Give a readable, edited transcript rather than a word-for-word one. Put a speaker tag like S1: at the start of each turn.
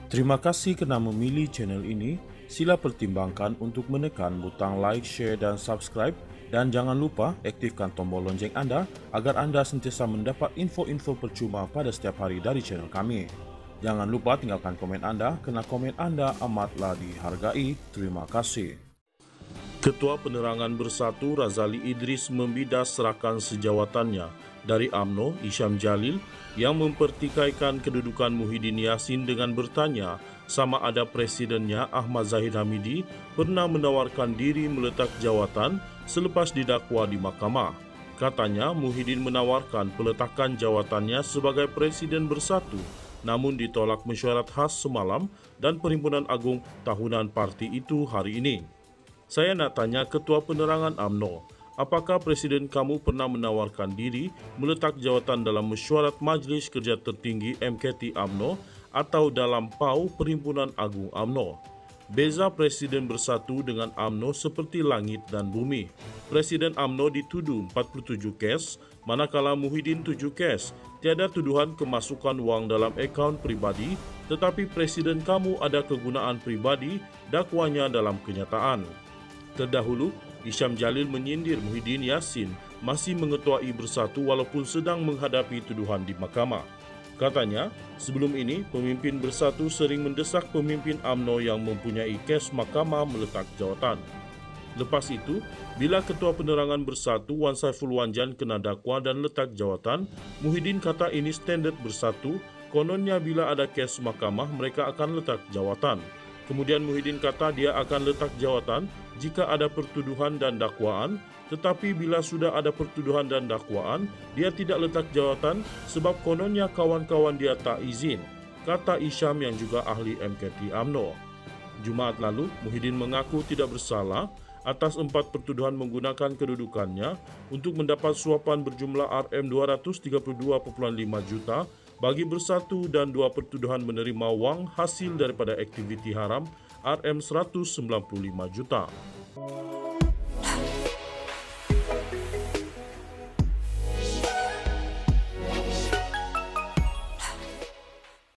S1: Terima kasih kerana memilih channel ini. Sila pertimbangkan untuk menekan butang like, share dan subscribe, dan jangan lupa aktifkan tombol lonceng anda agar anda sentiasa mendapat info-info percuma pada setiap hari dari channel kami. Jangan lupa tinggalkan komen anda kerana komen anda amatlah dihargai. Terima kasih. Ketua Penerangan Bersatu Razali Idris membidas serakan sejawatannya dari UMNO Hisham Jalil yang mempertikaikan kedudukan Muhyiddin Yassin dengan bertanya sama ada presidennya Ahmad Zahid Hamidi pernah menawarkan diri meletak jawatan selepas didakwa di mahkamah. Katanya Muhyiddin menawarkan peletakan jawatannya sebagai Presiden Bersatu namun ditolak mesyuarat khas semalam dan Perhimpunan Agung Tahunan parti itu hari ini. Saya nak tanya Ketua Penerangan UMNO, apakah Presiden kamu pernah menawarkan diri meletak jawatan dalam mesyuarat Majlis Kerja Tertinggi MKT UMNO atau dalam PAU Perhimpunan Agung UMNO? Beza Presiden Bersatu dengan UMNO seperti langit dan bumi. Presiden UMNO dituduh 47 kes, manakala Muhyiddin 7 kes. Tiada tuduhan kemasukan wang dalam akaun pribadi, tetapi Presiden kamu ada kegunaan pribadi, dakwanya dalam kenyataan. Terdahulu, Hisham Jalil menyindir Muhyiddin Yassin masih mengetuai Bersatu walaupun sedang menghadapi tuduhan di mahkamah. Katanya, sebelum ini pemimpin Bersatu sering mendesak pemimpin UMNO yang mempunyai kes mahkamah meletak jawatan. Lepas itu, bila Ketua Penerangan Bersatu Wan Saiful Wanjan kena dakwa dan letak jawatan, Muhyiddin kata ini standard Bersatu, kononnya bila ada kes mahkamah mereka akan letak jawatan. Kemudian Muhyiddin kata dia akan letak jawatan jika ada pertuduhan dan dakwaan, tetapi bila sudah ada pertuduhan dan dakwaan, dia tidak letak jawatan sebab kononnya kawan-kawan dia tak izin, kata Hisham yang juga ahli MKT UMNO. Jumaat lalu, Muhyiddin mengaku tidak bersalah atas 4 pertuduhan menggunakan kedudukannya untuk mendapat suapan berjumlah RM232.5 juta bagi Bersatu dan 2 pertuduhan menerima wang hasil daripada aktiviti haram RM195 juta.